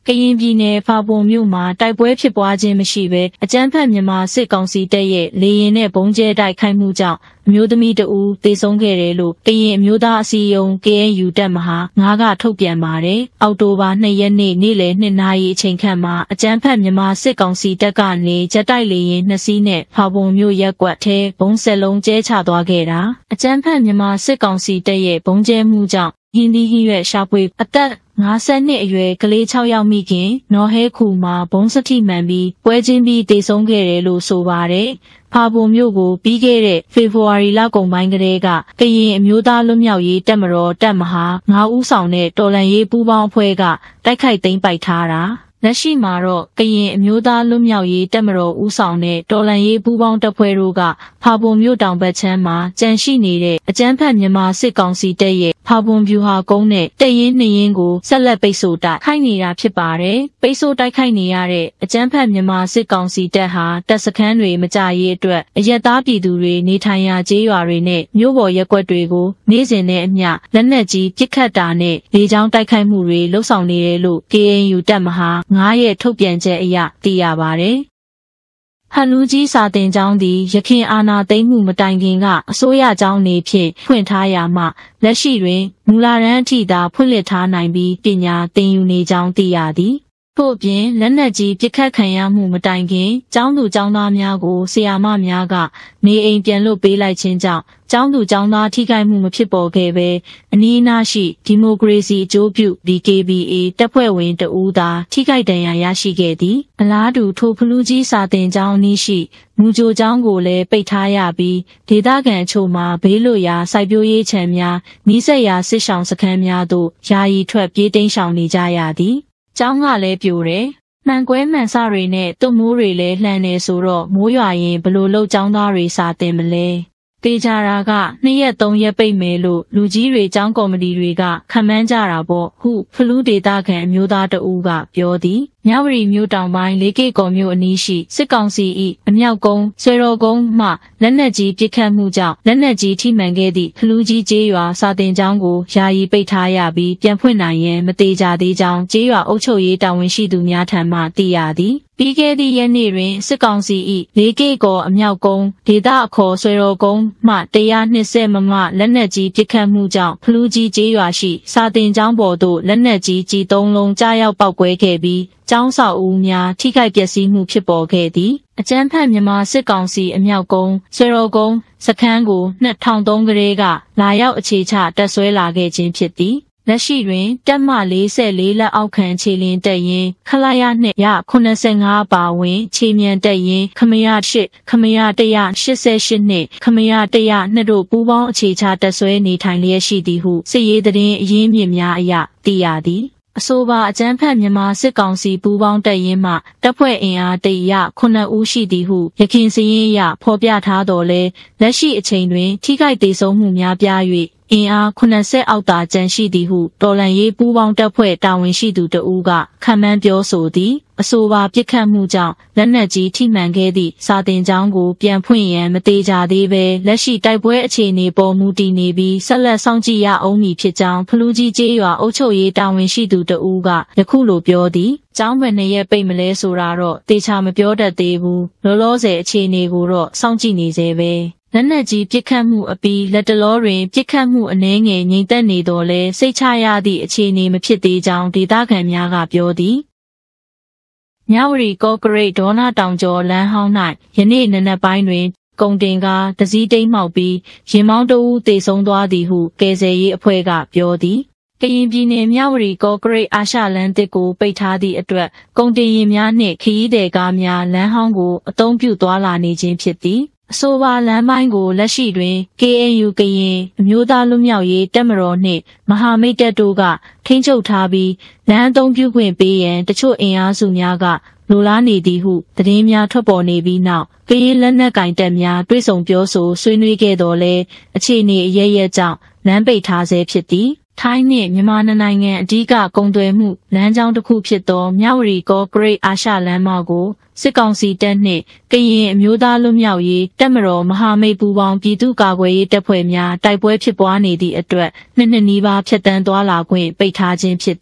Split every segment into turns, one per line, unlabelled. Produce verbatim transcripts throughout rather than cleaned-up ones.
ကရင်ပြည်နယ်ဖာပွန်မြို့မှာတိုက်ပွဲဖြစ်ပွားခြင်းမရှိဘဲအကြမ်းဖက်မြန်မာစစ်ကောင်စီတပ်ရဲ့လေရင်နဲ့ဘုံကျဲတိုက်ခိုက်မှုကြောင့်အမျိုးသမီးတဦးသေဆုံးခဲ့တယ်လို့ကရင်အမျိုးသားအစည်းအရုံး K N U တပ်မဟာငါးကထုတ်ပြန်ပါတယ်။အောက်တိုဘာနှစ်ရက်နေ့နေ့လယ်နှစ်နာရီအချိန်ခန့်မှာအကြမ်းဖက်မြန်မာစစ်ကောင်စီတပ်ကနေဂျက်တိုက်လေရင်နှစ်စီးနဲ့ဖာပွန်မြို့ရက်ကွက်ထဲဘုံဆက်လုံးကျဲချသွားခဲ့တာ။အကြမ်းဖက်မြန်မာစစ်ကောင်စီတပ်ရဲ့ဘုံကျဲမှုကြောင့်ရင်းနှီးကြီးရွက်ရှာဖွေအသက်ငါးဆယ်နှစ်အရွယ်ကလေး၆ယောက်မိခင်နော်ဟဲခူမှာဘုံစတိမှန်ပြီးပွဲချင်းပြီးတေဆုံးခဲ့တယ်လို့ဆိုပါတယ်။ဖာပွန်မြို့ကိုပြီးခဲ့တဲ့ဖေဖော်ဝါရီလကုန်ပိုင်းကတည်းကကရင်အမျိုးသားလွတ်မြောက်ရေးတပ်မတော်တပ်မဟာငါးဦးဆောင်တဲ့တော်လှန်ရေးပူးပေါင်းအဖွဲ့ကတိုက်ခိုက်သိမ်းပိုက်ထားတာလက်ရှိမှာတော့ကရင်အမျိုးသားလွတ်မြောက်ရေးတပ်မတော်ဦးဆောင်တဲ့တော်လှန်ရေးပူးပေါင်းတပ်ဖွဲ့တို့ကဖာပွန်မြို့တောင်ဘက်ခြမ်းမှာကြန့်ရှိနေတဲ့အကြမ်းဖက်မြန်မာစစ်ကောင်စီတပ်ရဲ့ဖာပွန်ဗျူဟာကုန်းနဲ့တပ်ရင်းနှစ်ရင်းကိုဆက်လက်ပိတ်ဆို့တိုက်ခိုက်နေတာဖြစ်ပါတယ်။ပိတ်ဆို့တိုက်ခိုက်နေရတဲ့အကြမ်းဖက်မြန်မာစစ်ကောင်စီတပ်ဟာတပ်စခန်းတွေမကြရေးအတွက်အရက်သားပြည်သူတွေနေထိုင်ရာကျေးရွာတွေနဲ့မြို့ပေါ်ရပ်ကွက်တွေကိုနေ့စဉ်နဲ့အမျှလက်နက်ကြီးပစ်ခတ်တာနဲ့လေကြောင်းတိုက်ခိုက်မှုတွေလှုပ်ဆောင်နေတယ်လို့ K N U တပ်မဟာငါးရဲ့ထုတ်ပြန်ချက်အရသိရပါတယ်။ဟန်နူးကြီးစာတင်ကျောင်းသည်ရခိုင်အာဏာသိမ်းမှုမတိုင်ခင်ကအစိုးရကျောင်းနေဖြင့်ဖွင့်ထားရာမှလက်ရှိတွင်မူလာတန်းအထိသာဖွင့်လှစ်ထားနိုင်ပြီးပညာသင်ယူနေကြောင်းသိရသည်။ထို့ပြင်လက်နက်ကြီးပစ်ခတ်ခံရမှုမတိုင်ခင်ကျောင်းသူကျောင်းသားများကိုဆရာမများကနေအိမ်ပြန်လွှတ်ပေးလိုက်ခြင်းကြောင့်ကျောင်းသူကျောင်းသားထိခိုက်မှုမဖြစ်ပေါ်ခဲ့ဘဲအနီးအနားရှိဒီမိုကရေစီအကျိုးပြု D K B A တပ်ဖွဲ့ဝင်တဦးသာထိခိုက်ဒဏ်ရာရရှိခဲ့သည်အလားတူထိုဖလူးကြီးစာတင်ကျောင်းအနီးရှိမူဂျိုကျောင်းကိုလည်းပိတ်ထားရပြီးဒေသခံအချို့မှာဘေးလွတ်ရာစိုက်ပျိုးရေးခြံများနီးစပ်ရာစစ်ဆောင်စခန်းများသို့ယာယီထွက်ပြေးတိမ်းရှောင်နေကြရသည်ကျောင်းကလည်းပြိုတယ်။မှန်ကွဲမှန်စတွေနဲ့တုတ်မိုးတွေလည်းလှန်နေဆိုတော့မိုးရွာရင်ဘလို့လောက်ကျောင်းသားတွေစာတင်မလဲ။တေချာတာကနှစ်ရက်သုံးရက်ပိတ်မယ်လို့လူကြီးတွေကျောင်းကော်မတီတွေကခန့်မှန်းကြတာပေါ့။ဟုဖလူးဒေသခံအမျိုးသားတဦးကပြောသည်။မြဝတီမြို့တောင်ပိုင်းလေးကေကော်မြို့အနီးရှိစစ်ကောင်စီ၏အမြောက်ကုန်းဆွေတော်ကုန်းမှလက်နက်ကြီးပစ်ခတ်မှုကြောင့်လက်နက်ကြီးထိမှန်ခဲ့သည့်ဖလူးကြီးကျေးရွာစာတင်ကျောင်းကိုယာယီပိတ်ထားရပြီးပြန်ဖွင့်နိုင်ရန်မတေချာသေးကြောင်းကျေးရွာအုပ်ချုပ်ရေးတာဝန်ရှိသူများထံမှသိရသည်ပြီးခဲ့သည့်ရက်နေ့တွင်စစ်ကောင်စီ၏လေးကေကော်အမြောက်ကုန်းဒေသအခေါ်ဆွေတော်ကုန်းမှတစ်ရာနှစ်ဆယ်မမလက်နက်ကြီးပစ်ခတ်မှုကြောင့်ဖလူးကြီးကျေးရွာရှိစာတင်ကျောင်းပေါ်သို့လက်နက်ကြီးကြီးသုံးလုံးကြားရောက်ပောက်ကွဲခဲ့ပြီးကျောင်းဆောက်ဦးများထိခိုက်ပျက်စီးမှုဖြစ်ပေါ်ခဲ့သည်အကြမ်းဖက်မြန်မာစစ်ကောင်စီအမြောက်ကုန်းဆွေတော်ကုန်းစခန်းကိုနှစ်ထောင်သုံးကလေးကလာရောက်အခြေချတပ်ဆွဲလာခဲ့ခြင်းဖြစ်သည်လက်ရှိတွင်တပ်မလေးဆယ်လေးလက်အောက်ခံခြေလင်းတပ်ရင်းခလာရနှစ်ရခုနှစ်ဆယ်ငါးပါဝင်ခြေမြန်တပ်ရင်းခမရရှစ်ခမရတရရှစ်ဆယ်ရှစ်နှစ်ခမရတရနှစ်တို့ပူးပေါင်းအခြေချတပ်ဆွဲနေထိုင်လျက်ရှိသည်ဟုစစ်ရေးသတင်းအရင်းမြစ်များအရသိရသည်အဆိုပါအကြမ်းဖက်မြန်မာစစ်ကောင်စီပူးပေါင်းတပ်ရင်းမှတပ်ဖွဲ့အင်အားတရခုနှစ်ဦးရှိသည်ဟုရခိုင်စည်ရင်းအရဖော်ပြထားတော်လဲလက်ရှိအချိန်တွင်ထိခိုက်ဒေဆုံးမှုများပြား၍အင်အားခုနှစ်ဆယ်အောက်သာကျန်ရှိသည်ဟုတော်လှန်ရေးပူးပေါင်းတပ်ဖွဲ့တာဝန်ရှိသူတဦးကခန့်မှန်းပြောဆိုသည်အဆိုပါပြစ်ခတ်မှုကြောင့်လက်နက်ကြီးထိမှန်ခဲ့သည့်စာတင်ကျောင်းကိုပြန်ဖွင့်ရန်မတေချာသေးဘဲလက်ရှိတိုက်ပွဲအခြေအနေပေါ်မူတည်နေပြီးဆက်လက်စောင့်ကြည့်ရအောင်မည်ဖြစ်ကြောင်းဖလူးကြီးကျေးရွာအုပ်ချုပ်ရေးတာဝန်ရှိသူတဦးကယခုလိုပြောသည်ကျောင်းဘယ်နှစ်ရက်ပိတ်မလဲဆိုတာတော့တေချာမပြောတတ်သေးဘူးလောလောဆယ်အခြေအနေကိုတော့စောင့်ကြည့်နေသေးပဲလက်နက်ကြီးပစ်ခတ်မှုအပြီးလက်တလောတွင်ပစ်ခတ်မှုအနည်းငယ်ငြိမ်သက်နေတော့လဲစိတ်ချရသည့်အခြေအနေမဖြစ်သေးကြောင်းဒေသခံများကပြောသည်မြဝတီကော့ကရိတ်ဒေါနာတောင်ကျော်လမ်းဟောင်း၌ယနေ့နံနက်ပိုင်းတွင်ကုန်တင်ကားတစည်းတိမ်းမှောက်ပြီးရင်မောင်းတအူးသေဆုံးသွားသည်ဟုကယ်ဆယ်ရေးအဖွဲ့ကပြောသည်ကရင်ပြည်နယ်မြဝတီကော့ကရိတ်အာရှလမ်းတစ်ကိုပိတ်ထားသည့်အတွက်ကုန်တင်ယာဉ်များနှင့်ခရီးသည်ကားများလမ်းဟောင်းကိုအသုံးပြုသွားလာနေခြင်းဖြစ်သည်အဆိုပါလမ်းပိုင်းကိုလက်ရှိတွင် K N U ကရင်အမျိုးသားလွတ်မြောက်ရေးတပ်မတော်နှင့်မဟာမိတ်တပ်တို့ကထိန်းချုပ်ထားပြီးလမ်းအသုံးပြုခွင့်ပေးရန်တချို့အင်အားစုများကလိုလားနေသည်ဟုသတင်းများထွက်ပေါ်နေပြီးနောက်ကရင်လက်နက်ကင်တပ်များတွဲဆုံပြောဆိုဆွေးနွေးခဲ့တော်လဲအခြေအနေအရရက်ကြောင့်လမ်းပိတ်ထားဆဲဖြစ်သည်ထိုင်းနှင့်မြန်မာနိုင်ငံအဓိကကုန်သွယ်မှုလမ်းကြောင်းတစ်ခုဖြစ်သောမြဝတီကော့ကရိတ်အာရှလမ်းမကိုစစ်ကောင်စီတပ်နှင့်ကရင်အမျိုးသားလွတ်မြောက်ရေးတပ်မတော်မဟာမိတ်ပူးပေါင်းပြည်သူ့ကာကွယ်ရေးတပ်ဖွဲ့များတိုက်ပွဲဖြစ်ပွားနေသည့်အတွက်နှစ်နှစ်နီးပါးဖြတ်တန်းသွားလာခွင့်ပိတ်ထားခြင်းဖြစ်သည်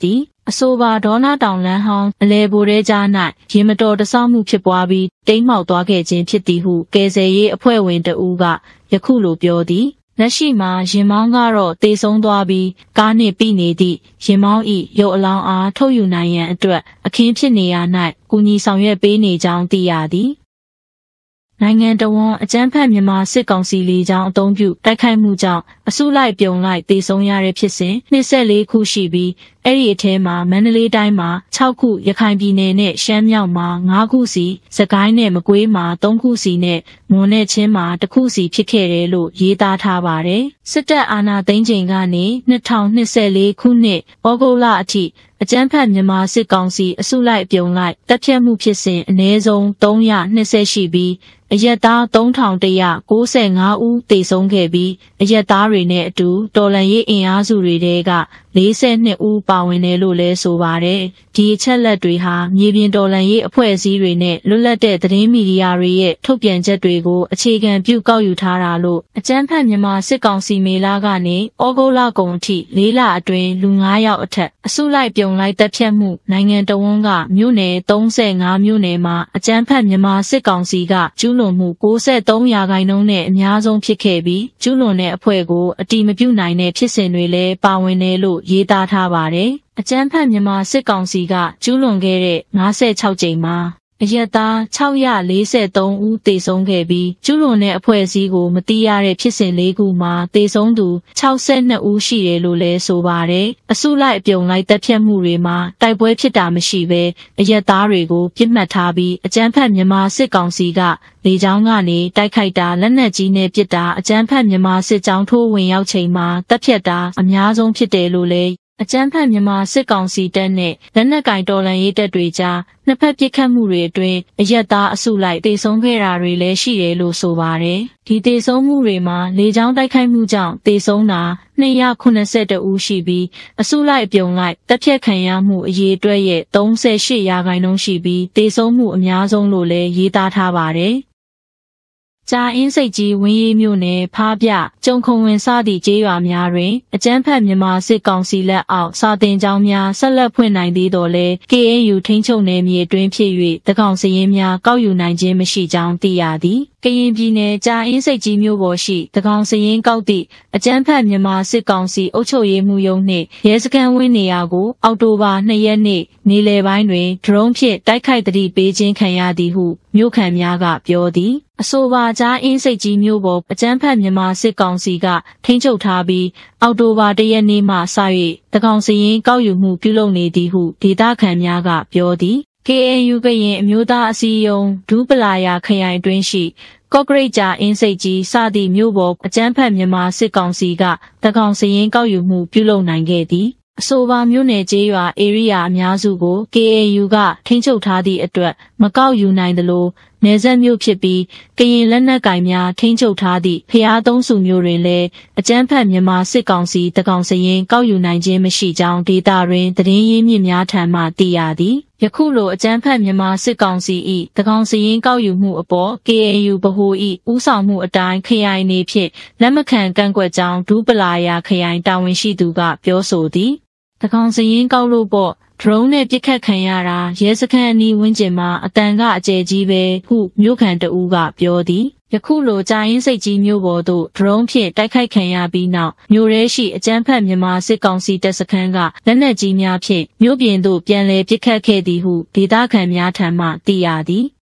အဆိုပါဒေါနာတောင်လန်းဟောင်းအလဲပိုထဲကြား၌ရေမတော်တဆမှုဖြစ်ပွားပြီးတိမ်းမှောက်သွားခဲ့ခြင်းဖြစ်သည်ဟုကယ်ဆယ်ရေးအဖွဲ့ဝင်တဦးကယခုလိုပြောသည်လက်ရှိမှာရင်မောင်းကတော့တေဆုံးသွားပြီးကားနှင့်ပြီးနေသည့်ရင်မောင်း၏ရုပ်အလောင်းအားထုတ်ယူနိုင်ရန်အတွက်အခင်းဖြစ်နေရာ၌ကူညီဆောင်ရွက်ပေးနေကြောင်းသိရသည်နိုင်ငံတော်ဝန်အကြမ်းဖက်မြန်မာစစ်ကောင်စီလေကြောင်းအုံပြုတိုက်ခိုက်မှုကြောင့်အစုလိုက်ပြုံလိုက်တေဆုံးရတဲ့ဖြစ်စဉ်နှစ်ဆယ့်လေးခုရှိပြီးအဲ့ဒီအထဲမှာမန္တလေးတိုင်းမှာ၆ခုရခိုင်ပြည်နယ်နဲ့ရှမ်းမြောက်မှာ၅ခုစီစကိုင်းနဲ့မကွေးမှာ၃ခုစီနဲ့မွန်နဲ့ချင်းမှာတစ်ခုစီဖြစ်ခဲ့တယ်လို့ရေးသားထားပါတယ်စစ်တပ်အာဏာသိမ်းချိန်ကနေနှစ်ထောင်နှစ်ဆယ့်လေးခုနှစ်ဩဂုတ်လအထိအကြမ်းဖက်မြန်မာစစ်ကောင်စီအစုလိုက်ပြုံလိုက်တပ်ဖြတ်မှုဖြစ်စဉ်အနည်းဆုံး၃၂၀ရှိပြီးအရက်သား၃ထောင်၁၉၅ဦးသေဆုံးခဲ့ပြီးအရက်သားတွေနဲ့အတူတော်လှန်ရေးအင်အားစုတွေတဲက၄၂ဦးပါဝင်တယ်လို့လည်းဆိုပါတယ်။ဒီအချက်လက်တွေဟာမြေပြင်တော်လှန်ရေးအဖွဲ့အစည်းတွေနဲ့လွတ်လပ်တဲ့သတင်းမီဒီယာတွေရဲ့ထုတ်ပြန်ချက်တွေကိုအခြေခံပြုကောက်ယူထားတာလို့အကြမ်းဖက်မြန်မာစစ်ကောင်စီမေလာကနေဩဂုတ်လကုန်အထိ၄လအတွင်းလူ၅ယောက်အထက်အစုလိုက်ပြုံလိုက်တပ်ဖြတ်မှုနိုင်ငံတော်ဝန်ကမြို့နယ်၃၅မြို့နယ်မှာအကြမ်းဖက်မြန်မာစစ်ကောင်စီကကျူးလွန်မှု၉၃ရာခိုင်နှုန်းနဲ့အများဆုံးဖြစ်ခဲ့ပြီးကျူးလွန်တဲ့အဖွဲ့ကိုအတိမပြုနိုင်တဲ့ဖြစ်စဉ်တွေလည်းပါဝင်တယ်လို့ရေးသားထားပါတယ်။အကြမ်းဖက်မြန်မာစစ်ကောင်စီကကျူးလွန်ခဲ့တဲ့၅၆ကြိမ်မှာအရက်သား၆၄၃ဦးသေဆုံးခဲ့ပြီးကျူးလွန်တဲ့အဖွဲ့အစည်းကိုမတိရတဲ့ဖြစ်စဉ်၄ခုမှာသေဆုံးသူ၆၂ဦးရှိတယ်လို့လည်းဆိုပါတယ်။အစုလိုက်အပြုံလိုက်တပ်ဖြတ်မှုတွေမှာတိုက်ပွဲဖြစ်တာမရှိဘဲအရက်သားတွေကိုပြစ်မှတ်ထားပြီးအကြမ်းဖက်မြန်မာစစ်ကောင်စီကလေကြောင်းကနေတိုက်ခိုက်တာလက်နက်ကြီးနဲ့ပစ်တာအကြမ်းဖက်မြန်မာစစ်ကြောင်းထိုးဝင်ရောက်ချိန်မှာတပ်ဖြတ်တာအများဆုံးဖြစ်တယ်လို့လည်းအကြမ်းဖက်မြန်မာစစ်ကောင်စီတပ်နဲ့လက်နက်ကင်တော်လှန်ရေးတပ်တွေကြားနှစ်ဖက်ပစ်ခတ်မှုတွေအတွင်းအရက်သားအစုလိုက်တေဆုံးခဲ့တာတွေလည်းရှိတယ်လို့ဆိုပါတယ်။ဒီတေဆုံးမှုတွေမှာလေကြောင်းတိုက်ခိုက်မှုကြောင့်တေဆုံးတာ၂၇၁ဦးရှိပြီးအစုလိုက်အပြုံလိုက်တပ်ဖြတ်ခံရမှုအရေအတွက်ရဲ့၃၈ရာခိုင်နှုန်းရှိပြီးတေဆုံးမှုအများဆုံးလို့လည်းရေးသားထားပါတယ်။ကြာအင်းစိတ်ကြီးဝင်းရီမြို့နယ်ဖားပြကျုံခုံဝင်စသည့်ကျေးရွာများတွင်အကြမ်းဖက်မြန်မာစစ်ကောင်စီလက်အောက်စာတင်ကျောင်းများဆက်လက်ဖွင့်နိုင်သေးတော်လဲ ကေအန်ယူ ထိန်းချုပ်နယ်မြေအတွင်းဖြစ်၍တကောင်စရင်များကောက်ယူနိုင်ခြင်းမရှိကြောင်းသိရသည်ကရင်ပြည်နယ်ကြာအင်းစိတ်ကြီးမြို့ပေါ်ရှိတကောင်စရင်ကောက်သည့်အကြမ်းဖက်မြန်မာစစ်ကောင်စီအုပ်ချုပ်ရေးမှူးရုံးနှင့်ရဲစခန်းဝင်းနေရာကိုအောက်တိုဘာ၂ရက်နေ့နေ့လယ်ပိုင်းတွင်ဒရုန်းဖြင့်တိုက်ခိုက်သတိပေးခြင်းခံရသည်ဟုမြို့ခံများကပြောသည်အဆိုပါကြားအင်းစိတ်ကြီးမြို့ပေါ်အကြမ်းဖက်မြန်မာစစ်ကောင်စီကထိန်းချုပ်ထားပြီးအောက်တိုဘာ၁ရက်နေ့မှစ၍တကောင်စရင်ကောက်ယူမှုပြုလုပ်နေသည်ဟုဒေသခံများကပြောသည် ကေအန်ယူ ကရင်အမျိုးသားအစည်းအရုံးဒူးပလာယာခရိုင်အတွင်းရှိကော့ကရိတ်ကြာအင်းစိတ်ကြီးစသည့်မြို့ပေါ်အကြမ်းဖက်မြန်မာစစ်ကောင်စီကတကောင်စရင်ကောက်ယူမှုပြုလုပ်နိုင်ခဲ့သည်အဆိုပါမြို့နယ်ကျေးရွာဧရိယာအများစုကို ကေအန်ယူ ကထိန်းချုပ်ထားသည့်အတွက်မကောက်ယူနိုင်သလိုနယ်စပ်မြို့ဖြစ်ပြီးကရင်လက်နက်ကင်များထိန်းချုပ်ထားသည့်ဖျားသုံးစုမြို့တွင်လည်းအကြမ်းဖက်မြန်မာစစ်ကောင်စီတကောင်စရင်ကောက်ယူနိုင်ခြင်းမရှိကြောင်းဒေတာတွင်သတင်းရင်းမြစ်များထံမှသိရသည်ယခုလိုအကြမ်းဖက်မြန်မာစစ်ကောင်စီ၏တကောင်စရင်ကောက်ယူမှုအပေါ် ကေအန်ယူ ဗဟို၏ဦးဆောင်မှုအတိုင်းခရိုင်နေဖြင့်လက်မခံကန့်ကွက်ကြောင်းဒူးပလာယာခရိုင်တာဝန်ရှိသူကပြောဆိုသည်တကောင်စရင်ကောက်လို့ပေါ့ဒရုန်းနဲ့ပစ်ခတ်ခံရတာရဲစခန်းအနီးဝန်းကျင်မှာအတန်ကအကျယ်ကြီးပဲဟုမြို့ခံတဦးကပြောသည်ယခုလိုကြာအင်းစိတ်ကြီးမြို့ပေါ်သို့ဒရုန်းဖြင့်တိုက်ခိုက်ခံရပြီးနောက်မြို့ရဲရှိအကြမ်းဖက်မြန်မာစစ်ကောင်စီတပ်စခန်းကလက်နက်ကြီးများဖြင့်မြို့ပြင်သို့ပြန်လည်ပစ်ခတ်ခဲ့သည်ဟုဒေသခံများထံမှသိရသည်